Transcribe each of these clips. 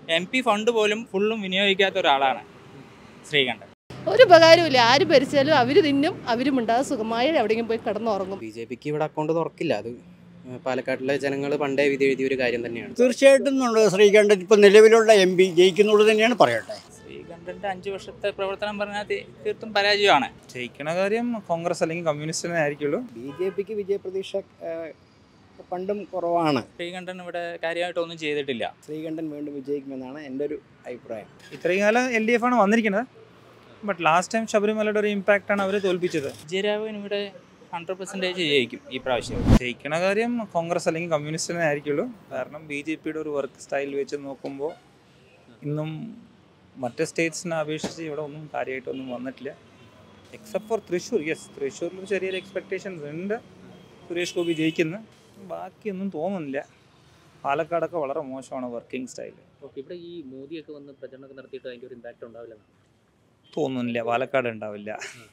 MP fund പോലും ഫുള്ളും വിനിയോഗിക്കാത്ത ഒരാളാണ് ശ്രീകണ്ഠൻ. ഒരു ഉപകാരമില്ല. ആര് ഭരിച്ചാലും അവർ തിന്നും, അവരും ഉണ്ടാകും, സുഖമായി എവിടെയെങ്കിലും പോയി കിടന്നുറങ്ങും. BJPക്ക് ഇവിടെ അക്കൗണ്ട് തുറക്കില്ല. അത് പാലക്കാട്ടിലെ ജനങ്ങൾ പണ്ടേ വിധി എഴുതിയ ഒരു കാര്യം തന്നെയാണ്. തീർച്ചയായിട്ടും ശ്രീകണ്ഠൻ ഇപ്പോൾ നിലവിലുള്ള MP ജയിക്കുന്നുള്ളൂ തന്നെയാണ് പറയട്ടെ. ശ്രീകണ്ഠൻ്റെ 5 വർഷത്തെ പ്രവർത്തനം പറഞ്ഞാൽ തീർത്തും പരാജയമാണ്. ജയിക്കണ കാര്യം കോൺഗ്രസ് അല്ലെങ്കിൽ കമ്മ്യൂണിസ്റ്റിനെ ആയിരിക്കുള്ളൂ. BJPക്ക് വിജയപ്രതീക്ഷ പണ്ടും കുറവാണ്. ശ്രീകണ്ഠൻ ഇവിടെ കാര്യമായിട്ടൊന്നും ചെയ്തിട്ടില്ല. ശ്രീകണ്ഠൻ വീണ്ടും വിജയിക്കുമെന്നാണ് എൻ്റെ ഒരു അഭിപ്രായം. ഇത്രയും കാലം LDF ആണ് വന്നിരിക്കുന്നത്. ബട്ട് ലാസ്റ്റ് ടൈം ശബരിമലയുടെ ഒരു ഇമ്പാക്റ്റാണ് അവർ തോൽപ്പിച്ചത്. വിജയരാഘവൻ ഇവിടെ 100% ജയിക്കും ഈ പ്രാവശ്യം. ജയിക്കണ കാര്യം കോൺഗ്രസ് അല്ലെങ്കിൽ കമ്മ്യൂണിസ്റ്റിനെ ആയിരിക്കുള്ളൂ. കാരണം BJPയുടെ ഒരു വർക്ക് സ്റ്റൈൽ വെച്ച് നോക്കുമ്പോൾ ഇന്നും മറ്റ് സ്റ്റേറ്റ്സിനെ അപേക്ഷിച്ച് ഇവിടെ ഒന്നും കാര്യമായിട്ടൊന്നും വന്നിട്ടില്ല. Except for Thrissur. യെസ്, തൃശ്ശൂരിൽ ചെറിയൊരു എക്സ്പെക്ടേഷൻസ് ഉണ്ട് സുരേഷ് ഗോപി ജയിക്കുന്ന. ബാക്കിയൊന്നും തോന്നുന്നില്ല. പാലക്കാടൊക്കെ വളരെ മോശമാണ് വർക്കിംഗ് സ്റ്റൈൽ. ഇവിടെ ഈ മോദിയൊക്കെ വന്ന് പ്രചരണമൊക്കെ നടത്തിയിട്ട് അതിൻ്റെ ഒരു ഇമ്പാക്റ്റ് ഉണ്ടാവില്ല തോന്നുന്നില്ല. പാലക്കാട് ഉണ്ടാവില്ല.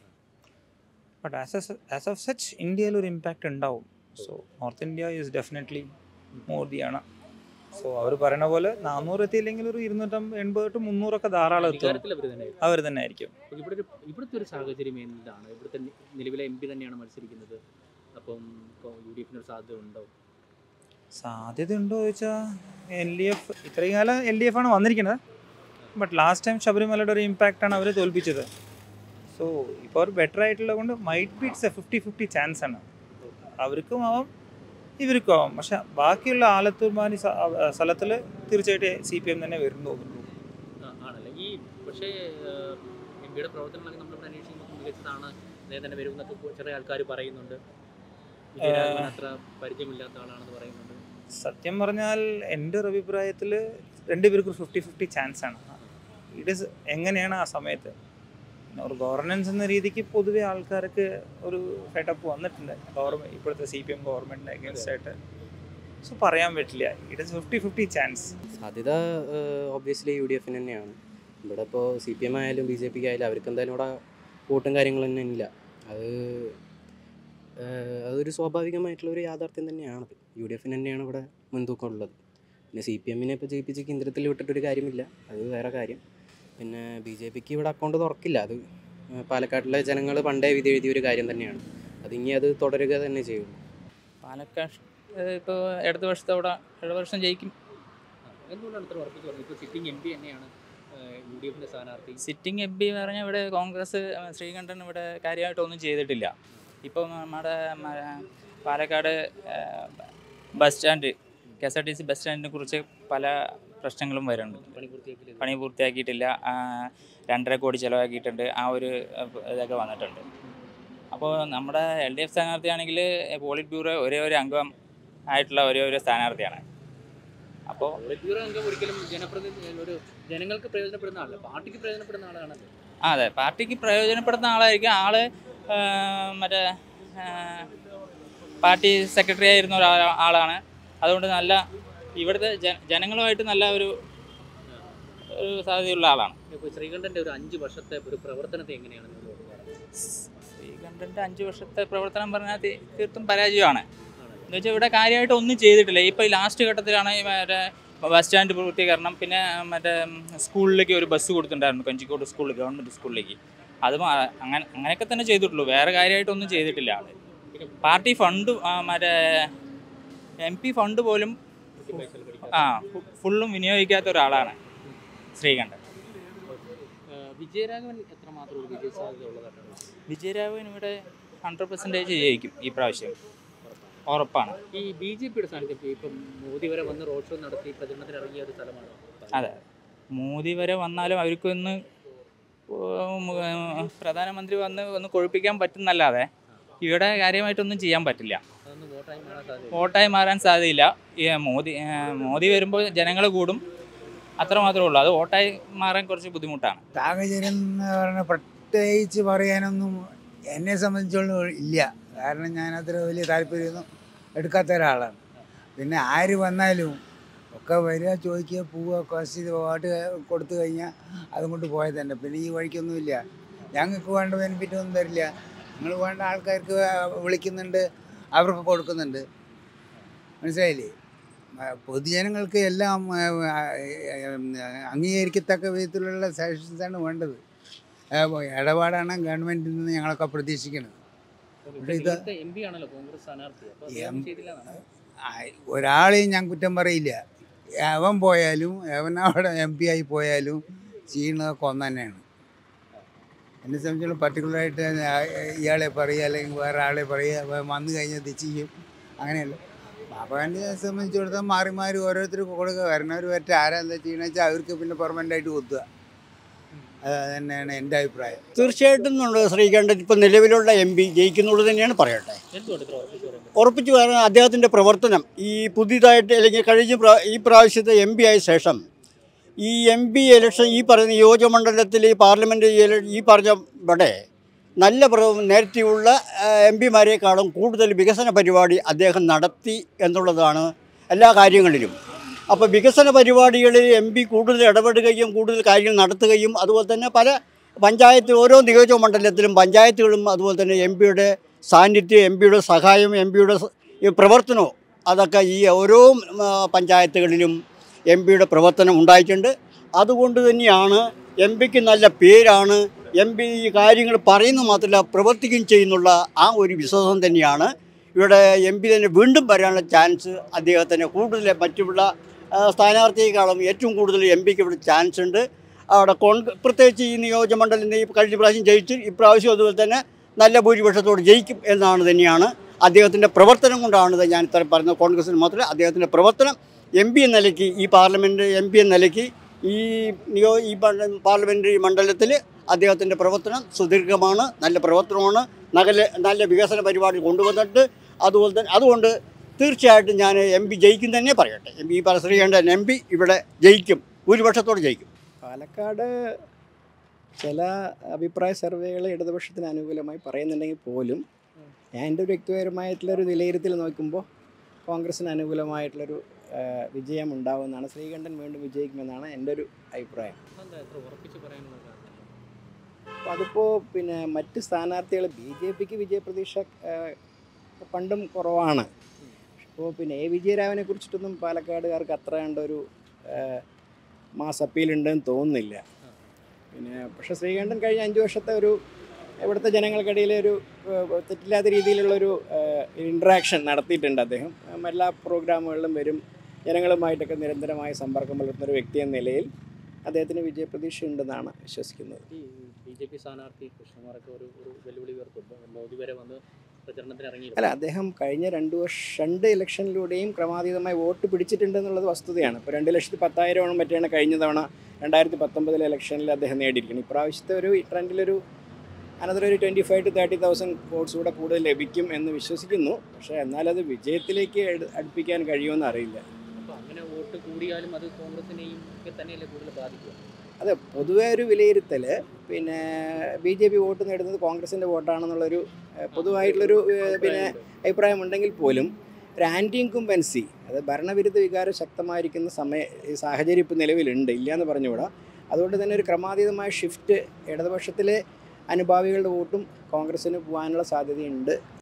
ബട്ട് ആസ് ഓഫ് സച്ച് ഇന്ത്യയിൽ ഒരു ഇമ്പാക്റ്റ് ഉണ്ടാവും. So north India is definitely മോദിയാണ്. സോ അവർ പറയുന്ന പോലെ 400 എത്തിയില്ലെങ്കിൽ ഒരു 280 to 300 ധാരാളം എത്തും. അവർ തന്നെ ആയിരിക്കും. ഇവിടുത്തെ ഒരു സാഹചര്യം എന്താണ്? ഇവിടുത്തെ നിലവിലെ MP തന്നെയാണ് മത്സരിക്കുന്നത്. അപ്പം UDF ഒരു സാധ്യത ഉണ്ടോ? സാധ്യത ഉണ്ടോ ചോദിച്ചാൽ LDF ഇത്രയും കാലം LDF ആണ് വന്നിരിക്കുന്നത്. ബട്ട് ലാസ്റ്റ് ടൈം ശബരിമലയുടെ ഒരു ഇമ്പാക്റ്റാണ് അവർ തോൽപ്പിച്ചത്. സോ ഇപ്പോൾ അവർ ബെറ്റർ ആയിട്ടുള്ളത് കൊണ്ട് might be it's a 50-50 chance ആണ്. അവർക്കും ആവാം ഇവർക്കും ആവാം. പക്ഷെ ബാക്കിയുള്ള ആലത്തൂർ മാനി സ്ഥലത്തിൽ തീർച്ചയായിട്ടും CPM തന്നെ വരും തോന്നുന്നു. ആണല്ലേ? ഈ പക്ഷേ MPയുടെ പ്രവർത്തനങ്ങളൊക്കെ നമ്മളിവിടെ അന്വേഷിക്കുമ്പോൾ മികച്ചതാണ്, തന്നെ വരുമെന്നൊക്കെ ചെറിയ ആൾക്കാർ പറയുന്നുണ്ട്. അത്ര പരിചയമില്ലാത്ത ആളാണെന്ന് പറയുന്നുണ്ട്. സത്യം പറഞ്ഞാൽ എൻ്റെ ഒരു അഭിപ്രായത്തിൽ രണ്ടുപേർക്കും 50-50 ചാൻസ് ആണ്. ഇറ്റ് ഈസ് എങ്ങനെയാണ് ആ സമയത്ത് ഒരു ഗവർണൻസ് എന്ന രീതിക്ക് പൊതുവെ ആൾക്കാർക്ക് ഒരു ഫെഡപ്പ് വന്നിട്ടുണ്ട് ഇപ്പോഴത്തെ CPM ഗവൺമെൻറ്റിന് അഗേൻസ്റ്റ് ആയിട്ട്. സോ പറയാൻ പറ്റില്ല. It is 50-50 chance. സാധ്യത ഒബ്വിയസ്ലി UDF തന്നെയാണ്. ഇവിടെ ഇപ്പോൾ CPM ആയാലും BJPക്ക് ആയാലും അവർക്ക് എന്തായാലും ഇവിടെ വോട്ടും കാര്യങ്ങളൊന്നും ഇല്ല. അതൊരു സ്വാഭാവികമായിട്ടുള്ളൊരു യാഥാർത്ഥ്യം തന്നെയാണ്. UDF തന്നെയാണ് ഇവിടെ മുൻതൂക്കം ഉള്ളത്. പിന്നെ CPMനെ ഇപ്പോൾ ജയിപ്പിച്ച് കേന്ദ്രത്തിൽ വിട്ടിട്ടൊരു കാര്യമില്ല. അത് വേറെ കാര്യം. പിന്നെ BJPക്ക് ഇവിടെ അക്കൗണ്ട് തുറക്കില്ല. അത് പാലക്കാട്ടിലെ ജനങ്ങൾ പണ്ടേ വിധി എഴുതിയ ഒരു കാര്യം തന്നെയാണ്. അതിനി അത് തുടരുക തന്നെ ചെയ്യുള്ളൂ. പാലക്കാട് ഇപ്പോൾ ഇടത് വർഷത്തോടെ 7 വർഷം ജയിക്കും. എന്തുകൊണ്ടാണ് ഇത്ര ഉറപ്പിച്ച് പറഞ്ഞത്? ഇപ്പോൾ സിറ്റിംഗ് MP തന്നെയാണ് UDFിൻ്റെ സ്ഥാനാർത്ഥി. സിറ്റിംഗ് MP പറഞ്ഞാൽ ഇവിടെ കോൺഗ്രസ് ശ്രീകണ്ഠൻ ഇവിടെ കാര്യമായിട്ടൊന്നും ചെയ്തിട്ടില്ല. ഇപ്പോൾ നമ്മുടെ Palakkad bus stand KSRTC bus സ്റ്റാൻഡിനെ കുറിച്ച് പല പ്രശ്നങ്ങളും വരുന്നുണ്ട്. പണി പൂർത്തിയാക്കിയിട്ടില്ല. 2.5 കോടി ചിലവാക്കിയിട്ടുണ്ട്. ആ ഒരു ഇതൊക്കെ വന്നിട്ടുണ്ട്. അപ്പോൾ നമ്മുടെ LDF സ്ഥാനാർത്ഥിയാണെങ്കിൽ പോളിറ്റ് ബ്യൂറോ ഒരേ ഒരു അംഗം ആയിട്ടുള്ള ഒരേ സ്ഥാനാർത്ഥിയാണ്. അപ്പോൾ പോളിറ്റ് ബ്യൂറോ അംഗം ഒരിക്കലും ജനങ്ങൾക്ക് പ്രയോജനപ്പെടുന്ന ആളല്ല, പാർട്ടിക്ക് പ്രയോജനപ്പെടുന്ന ആളാണ്. അതെ, പാർട്ടിക്ക് പ്രയോജനപ്പെടുന്ന ആളായിരിക്കും. ആള് മറ്റേ പാർട്ടി സെക്രട്ടറി ആയിരുന്ന ആളാണ്. അതുകൊണ്ട് നല്ല ഇവിടുത്തെ ജനങ്ങളുമായിട്ട് നല്ല ഒരു സാധ്യതയുള്ള ആളാണ്. ഇപ്പോൾ ശ്രീകണ്ഠൻ്റെ ഒരു 5 വർഷത്തെ ഒരു പ്രവർത്തനത്തെ എങ്ങനെയാണ്? ശ്രീകണ്ഠൻ്റെ 5 വർഷത്തെ പ്രവർത്തനം പറഞ്ഞാൽ തീർത്തും പരാജയമാണ്. എന്ന് വെച്ചാൽ ഇവിടെ കാര്യമായിട്ട് ഒന്നും ചെയ്തിട്ടില്ല. ഇപ്പോൾ ഈ ലാസ്റ്റ് ഘട്ടത്തിലാണ് മറ്റേ ബസ് സ്റ്റാൻഡ് പൂർത്തീകരണം, പിന്നെ മറ്റേ സ്കൂളിലേക്ക് ഒരു ബസ് കൊടുത്തിട്ടുണ്ടായിരുന്നു, കഞ്ചിക്കോട് സ്കൂളിൽ, ഗവൺമെൻറ് സ്കൂളിലേക്ക്. അതും അങ്ങനെയൊക്കെ തന്നെ ചെയ്തിട്ടുള്ളൂ. വേറെ കാര്യമായിട്ടൊന്നും ചെയ്തിട്ടില്ല ആൾ. പാർട്ടി ഫണ്ട് മറ്റേ MP ഫണ്ട് പോലും ഫുള്ളും വിനിയോഗിക്കാത്ത ഒരാളാണ് ശ്രീകണ്ഠൻ. വിജയരാഘവൻ എത്രമാത്രം ഒരു വിജയ സാധ്യത ഉള്ളതായിട്ടാണ്? വിജയരാഘവൻ ഇവിടെ 100% ജയിക്കും ഈ പ്രാവശ്യം, ഉറപ്പാണ്. ഈ BJPയുടെ സാന്നിധ്യം ഇപ്പം മോദി വരെ വന്ന് റോഡ് ഷോ നടത്തി പ്രചരണത്തിന് ഇറങ്ങിയ ഒരു സ്ഥലമാണ്. അതെ, മോദി വരെ വന്നാലും അവർക്കൊന്ന് പ്രധാനമന്ത്രി വന്ന് കൊഴുപ്പിക്കാൻ പറ്റുന്നല്ലാതെ ഇവിടെ കാര്യമായിട്ടൊന്നും ചെയ്യാൻ പറ്റില്ല. വോട്ടായി മാറാൻ സാധ്യതയില്ല. മോദി വരുമ്പോൾ ജനങ്ങൾ കൂടും, അത്രമാത്രമേ ഉള്ളൂ. അത് വോട്ടായി മാറാൻ കുറച്ച് ബുദ്ധിമുട്ടാണ്. സാഹചര്യം എന്ന് പറഞ്ഞാൽ പ്രത്യേകിച്ച് പറയാനൊന്നും എന്നെ സംബന്ധിച്ചോളം ഇല്ല. കാരണം ഞാൻ അത്ര വലിയ താല്പര്യമൊന്നും എടുക്കാത്ത ഒരാളാണ്. പിന്നെ ആര് വന്നാലും ഒക്കെ വരിക, ചോദിക്കുക, പോവുക, കുറച്ച് ചെയ്ത് പാട്ട് കൊടുത്തു കഴിഞ്ഞാൽ അതും കൊണ്ട് പോയത് തന്നെ. പിന്നെ ഈ വഴിക്കൊന്നുമില്ല. ഞങ്ങൾക്ക് വേണ്ട ബെനിഫിറ്റ് ഒന്നും തരില്ല. നിങ്ങൾ വേണ്ട ആൾക്കാർക്ക് വിളിക്കുന്നുണ്ട്, അവർക്ക് കൊടുക്കുന്നുണ്ട്. മനസ്സിലായില്ലേ? പൊതുജനങ്ങൾക്ക് എല്ലാം അംഗീകരിക്കത്തക്ക വിധത്തിലുള്ള സജഷൻസാണ് വേണ്ടത്. ഇടപാടാണ് ഗവൺമെൻറ്റിൽ നിന്ന് ഞങ്ങളൊക്കെ പ്രതീക്ഷിക്കുന്നത്. എം പി ആണല്ലോ കോൺഗ്രസ് സ്ഥാനാർത്ഥി, അപ്പോൾ എം- ചെയ്തില്ല എന്നാണ്. ഒരാളെയും ഞാൻ കുറ്റം പറയില്ല. അവൻ പോയാലും അവനവിടെ MP ആയി പോയാലും ചെയ്യുന്നതൊക്കെ ഒന്ന് തന്നെയാണ്. എന്നെ സംബന്ധിച്ചുള്ള പർട്ടിക്കുലറായിട്ട് ഇയാളെ പറയുക അല്ലെങ്കിൽ വേറെ ആളെ പറയുക വന്നു കഴിഞ്ഞാൽ ഇത് ചെയ്യും അങ്ങനെയല്ല. ബാബാനെ സംബന്ധിച്ചിടത്തോളം മാറി മാറി ഓരോരുത്തർക്ക് കൊടുക്കുക. വരണവർ പറ്റ ആരാ എന്താ ചെയ്യണമെന്ന് വെച്ചാൽ അവർക്ക് പിന്നെ പെർമനൻ്റായിട്ട് കൊത്തുക. അത് തന്നെയാണ് എൻ്റെ അഭിപ്രായം. തീർച്ചയായിട്ടും ശ്രീകണ്ഠൻ ഇപ്പോൾ നിലവിലുള്ള MP ജയിക്കുന്നുള്ളത് തന്നെയാണ് പറയട്ടെ. എന്തുകൊണ്ട് ഇത്ര ഉറപ്പിച്ച് പറയുന്നത്? ഉറപ്പിച്ചു പറയാൻ അദ്ദേഹത്തിൻ്റെ പ്രവർത്തനം ഈ പുതിയതായിട്ട് അല്ലെങ്കിൽ ഈ പ്രാവശ്യത്തെ MP ആയ ശേഷം ഈ MP ഇലക്ഷൻ ഈ പറയുന്ന നിയോജകമണ്ഡലത്തിൽ ഈ പാർലമെൻറ്റ് ഈ പറഞ്ഞ ഇവിടെ നല്ല നേരത്തെയുള്ള MP മാരെക്കാളും കൂടുതൽ വികസന പരിപാടി അദ്ദേഹം നടത്തി എന്നുള്ളതാണ് എല്ലാ കാര്യങ്ങളിലും. അപ്പോൾ വികസന പരിപാടികളിൽ MP കൂടുതൽ ഇടപെടുകയും കൂടുതൽ കാര്യങ്ങൾ നടത്തുകയും അതുപോലെ തന്നെ പല പഞ്ചായത്ത് ഓരോ നിയോജക മണ്ഡലത്തിലും പഞ്ചായത്തുകളും അതുപോലെ തന്നെ MP-യുടെ സാന്നിധ്യം, MP-യുടെ സഹായം, MP-യുടെ പ്രവർത്തനവും അതൊക്കെ ഈ ഓരോ പഞ്ചായത്തുകളിലും MP-യുടെ പ്രവർത്തനം ഉണ്ടായിട്ടുണ്ട്. അതുകൊണ്ട് തന്നെയാണ് MP-ക്ക് നല്ല പേരാണ്. MP ഈ കാര്യങ്ങൾ പറയുന്നത് മാത്രമല്ല പ്രവർത്തിക്കുകയും ചെയ്യുന്നുള്ള ആ ഒരു വിശ്വാസം തന്നെയാണ് ഇവിടെ MP തന്നെ വീണ്ടും വരാനുള്ള ചാൻസ് അദ്ദേഹത്തിന് കൂടുതൽ മറ്റുള്ള സ്ഥാനാർത്ഥിയെക്കാളും ഏറ്റവും കൂടുതൽ MP-ക്ക് ഇവിടെ ചാൻസ് ഉണ്ട്. അവിടെ പ്രത്യേകിച്ച് ഈ നിയോജകമണ്ഡലം ഈ കഴിഞ്ഞ പ്രാവശ്യം ജയിച്ചു, ഇപ്രാവശ്യം അതുപോലെ തന്നെ നല്ല ഭൂരിപക്ഷത്തോട് ജയിക്കും എന്നാണ് തന്നെയാണ് അദ്ദേഹത്തിൻ്റെ പ്രവർത്തനം കൊണ്ടാണ് ഞാൻ ഇത്ര പറയുന്നത്. കോൺഗ്രസിന് മാത്രമല്ല അദ്ദേഹത്തിൻ്റെ പ്രവർത്തനം MP എന്ന നിലയ്ക്ക് ഈ പാർലമെൻറ്റ് MP എന്ന നിലയ്ക്ക് ഈ പാർലമെൻ്ററി മണ്ഡലത്തിൽ അദ്ദേഹത്തിൻ്റെ പ്രവർത്തനം സുദീർഘമാണ്, നല്ല പ്രവർത്തനമാണ്, നല്ല വികസന പരിപാടി കൊണ്ടുവന്നിട്ട് അതുകൊണ്ട് തീർച്ചയായിട്ടും ഞാൻ MP ജയിക്കും തന്നെ പറയട്ടെ. ഈ ശ്രീകണ്ഠൻ MP ഇവിടെ ജയിക്കും, ഭൂരിപക്ഷത്തോടെ ജയിക്കും. പാലക്കാട് ചില അഭിപ്രായ സർവേകൾ ഇടതുപക്ഷത്തിന് അനുകൂലമായി പറയുന്നുണ്ടെങ്കിൽ പോലും ഞാൻ എൻ്റെ ഒരു വ്യക്തിപരമായിട്ടുള്ളൊരു വിലയിരുത്തൽ നോക്കുമ്പോൾ കോൺഗ്രസിന് അനുകൂലമായിട്ടുള്ളൊരു വിജയം ഉണ്ടാവുമെന്നാണ്. ശ്രീകണ്ഠൻ വീണ്ടും വിജയിക്കുമെന്നാണ് എൻ്റെ ഒരു അഭിപ്രായം. അപ്പോൾ അതിപ്പോൾ പിന്നെ മറ്റ് സ്ഥാനാർത്ഥികൾ BJP-ക്ക് വിജയപ്രതീക്ഷ പണ്ടും കുറവാണ്. അപ്പോൾ പിന്നെ വിജയരാഘവനെ കുറിച്ചിട്ടൊന്നും പാലക്കാടുകാർക്ക് അത്ര കണ്ടൊരു മാസ് അപ്പീലുണ്ടെന്ന് തോന്നുന്നില്ല. പിന്നെ പക്ഷേ ശ്രീകണ്ഠൻ കഴിഞ്ഞ 5 വർഷത്തെ ഒരു ഇവിടുത്തെ ജനങ്ങൾക്കിടയിൽ ഒരു തെറ്റില്ലാത്ത രീതിയിലുള്ളൊരു ഇൻട്രാക്ഷൻ നടത്തിയിട്ടുണ്ട് അദ്ദേഹം. എല്ലാ പ്രോഗ്രാമുകളിലും വരും, ജനങ്ങളുമായിട്ടൊക്കെ നിരന്തരമായ സമ്പർക്കം പുലർത്തുന്ന ഒരു വ്യക്തി എന്ന നിലയിൽ അദ്ദേഹത്തിന് വിജയപ്രതീക്ഷ ഉണ്ടെന്നാണ് വിശ്വസിക്കുന്നത്. ഈ BJP സ്ഥാനാർത്ഥി കൃഷ്ണകുമാറൊക്കെ ഒരു വെല്ലുവിളി ഉയർത്തുമ്പോൾ മോദി വരെ വന്ന് പ്രചരണത്തിന് ഇറങ്ങി. അല്ല, അദ്ദേഹം കഴിഞ്ഞ 2 ഇലക്ഷനിലൂടെയും ക്രമാതീതമായി വോട്ട് പിടിച്ചിട്ടുണ്ടെന്നുള്ളത് വസ്തുതയാണ്. ഇപ്പോൾ 2,10,000 മറ്റാണ് കഴിഞ്ഞ തവണ 2019 ഇലക്ഷനിൽ അദ്ദേഹം നേടിയിരിക്കുന്നത്. ഇപ്രാവശ്യത്തെ ഒരു ട്രെൻഡിലൊരു അനന്തരം 25,000 to 30,000 വോട്ട്സ് കൂടെ കൂടുതൽ ലഭിക്കും എന്ന് വിശ്വസിക്കുന്നു. പക്ഷേ എന്നാലത് വിജയത്തിലേക്ക് അടുപ്പിക്കാൻ കഴിയുമെന്ന് അറിയില്ല. അപ്പോൾ അങ്ങനെ വോട്ട് കൂടിയാലും അത് കോൺഗ്രസിനെയും തന്നെയല്ലേ കൂടുതൽ ബാധിക്കുക? അതെ, പൊതുവേ ഒരു വിലയിരുത്തൽ പിന്നെ BJP വോട്ട് നേടുന്നത് കോൺഗ്രസിൻ്റെ വോട്ടാണെന്നുള്ളൊരു പൊതുവായിട്ടുള്ളൊരു പിന്നെ അഭിപ്രായം ഉണ്ടെങ്കിൽ പോലും ഒരു ആൻറ്റി ഇൻകുംബൻസി, അത് ഭരണവിരുദ്ധ വികാരം ശക്തമായിരിക്കുന്ന സാഹചര്യം ഇപ്പോൾ നിലവിലുണ്ട്, ഇല്ലയെന്ന് പറഞ്ഞുകൂടാ. അതുകൊണ്ട് തന്നെ ഒരു ക്രമാതീതമായ ഷിഫ്റ്റ് ഇടതുപക്ഷത്തിലെ അനുഭാവികളുടെ വോട്ടും കോൺഗ്രസ്സിന് പോകാനുള്ള സാധ്യതയുണ്ട്.